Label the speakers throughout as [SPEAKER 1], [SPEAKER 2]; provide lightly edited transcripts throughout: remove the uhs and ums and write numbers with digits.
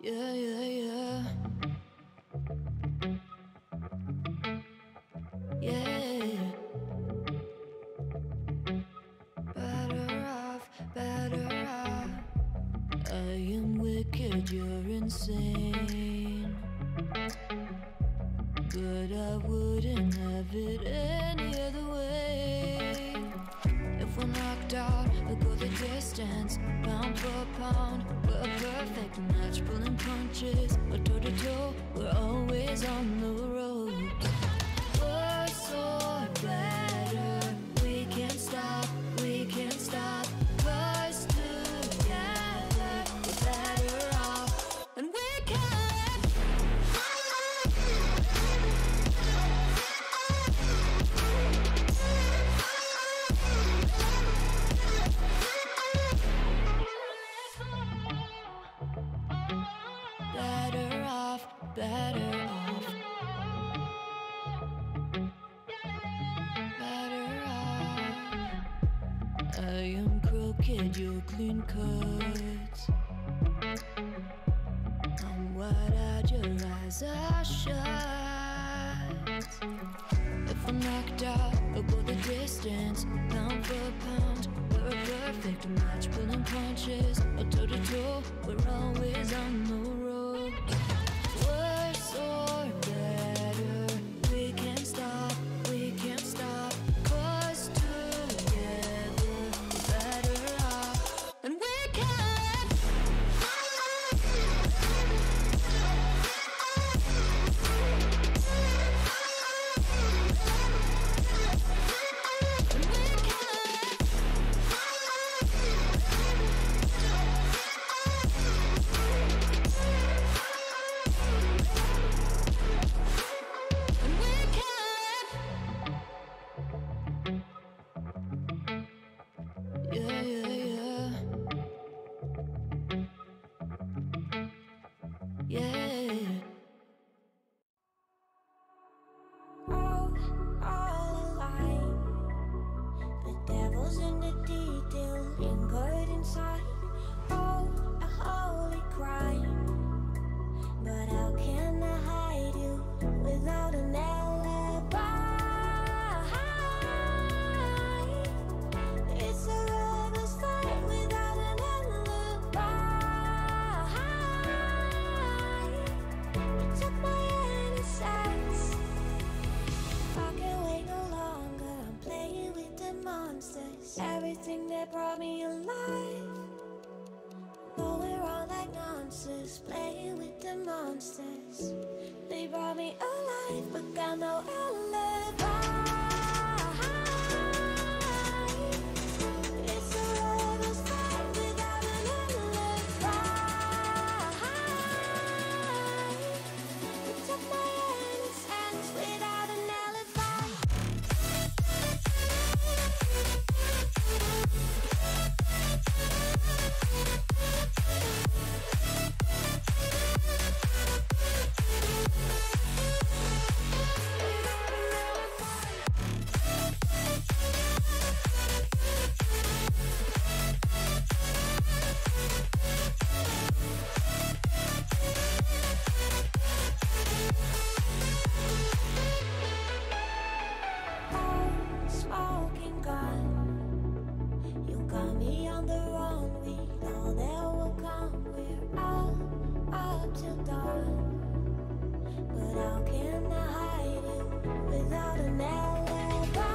[SPEAKER 1] Yeah, yeah, yeah. Yeah. Better off, better off. I am wicked, you're insane. But I wouldn't have it any other way. If we're knocked out, we'll go the distance. Pound for pound, we're a perfect match. Pulling punches, we're toe to toe. We're always on the road. Worse or better, we can't stop, we can't stop. 'Cause together we're better off, and we can. Better off, better off. Better off. I am crooked, you're clean cuts. I'm wide-eyed, your eyes are shut. If we're knocked out, we'll go the distance. Pound for pound, we're a perfect match. Pulling punches, or toe to toe. We're always on the road. Worse or better, we can't stop, we can't stop. 'Cause together we're better off, and we can. Yeah, yeah, yeah. Yeah.
[SPEAKER 2] All alive. The devil's in the detail, lingered inside. Oh, a holy crime. But how can I hide you without an alibi? It's a rebel's fight without an alibi. You took my innocence. I can't wait no longer. I'm playing with the monsters. Everything that brought me alive. Going around like nonsense, playing with the monsters. They brought me alive, but got no alibi. It's a rebel's fight without an alibi. You took my innocence without an alibi. Smoking gun, you got me on the run. We know that will come. We're out up till dawn. But how can I hide you without an alibi?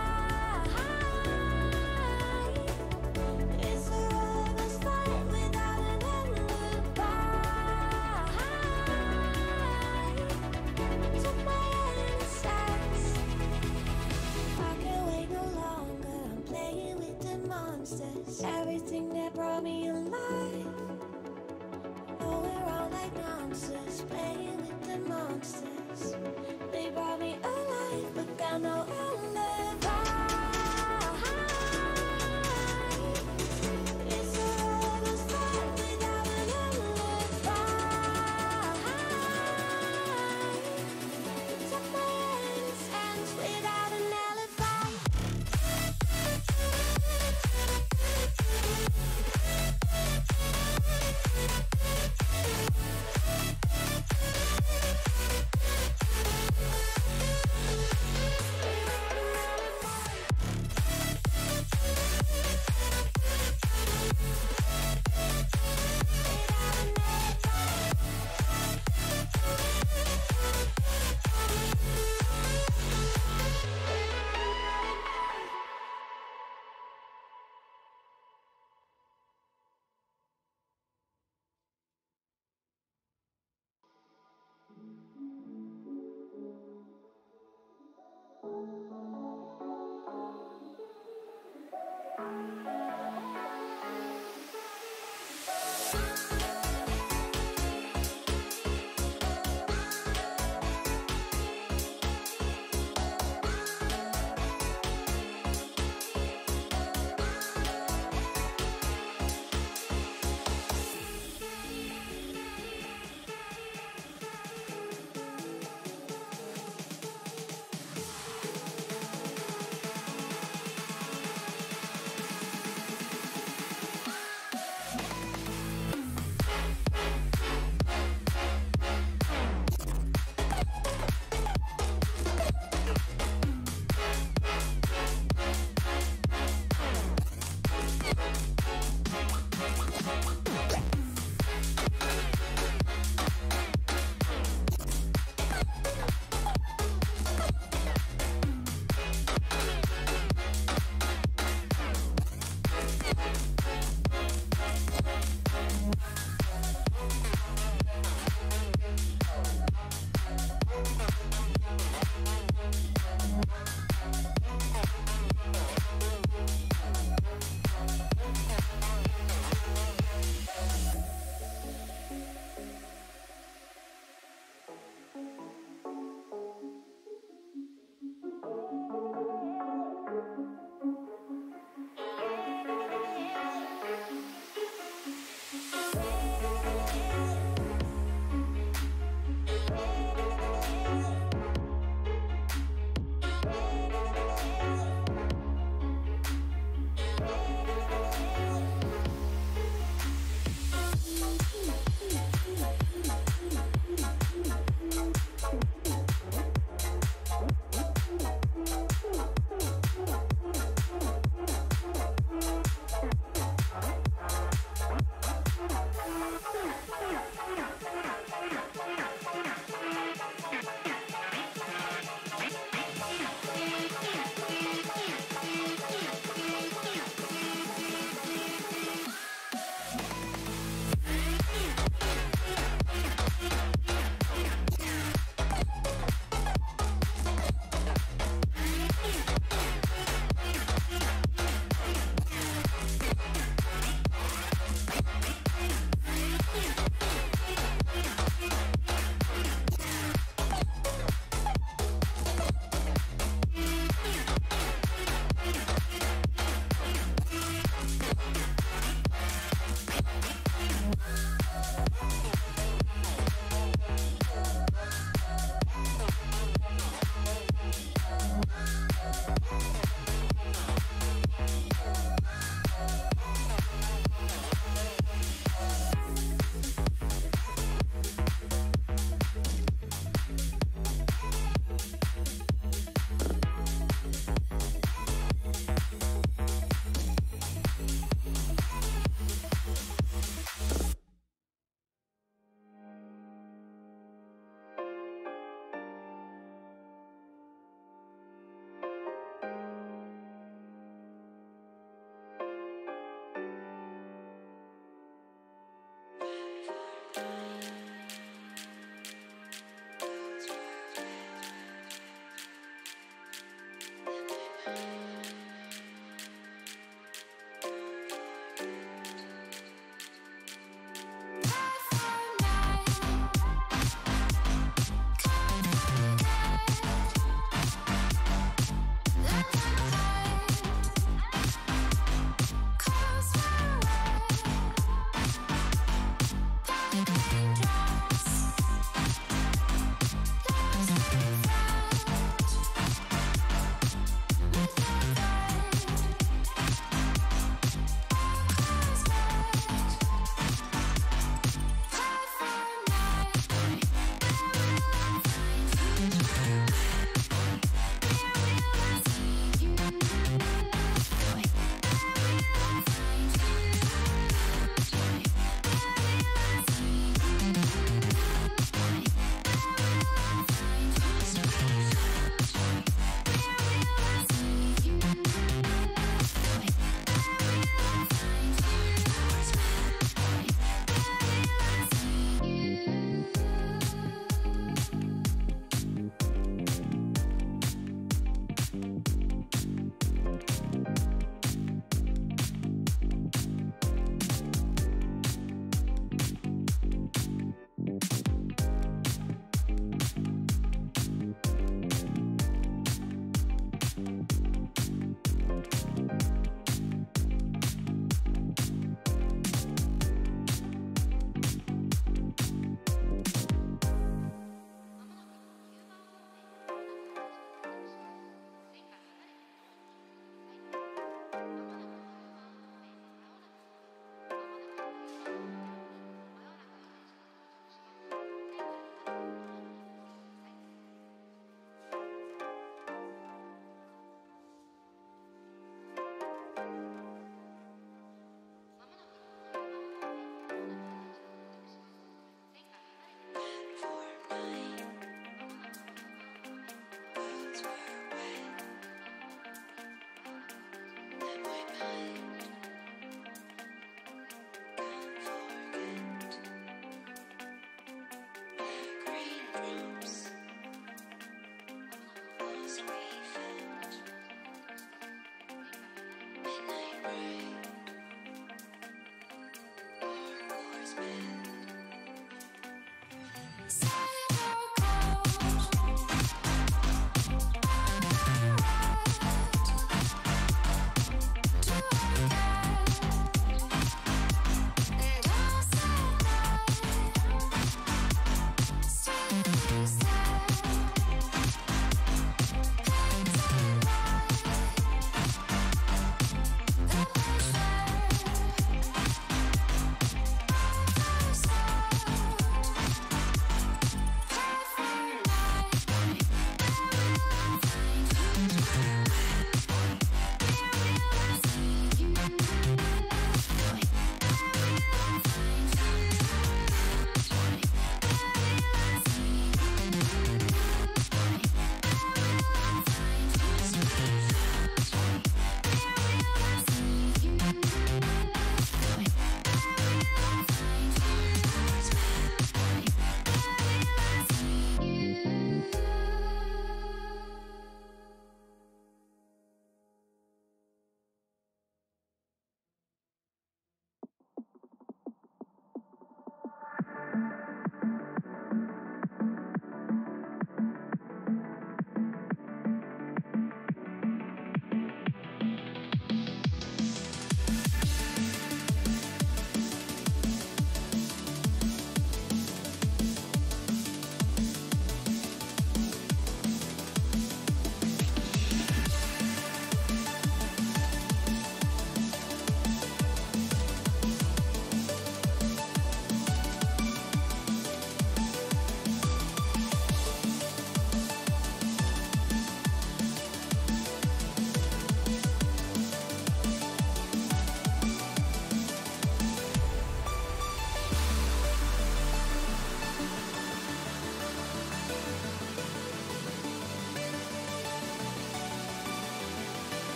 [SPEAKER 2] It's a rebel's fight without an alibi. You took my innocence. I can't wait no longer. I'm playing with the monsters. Everything that brought me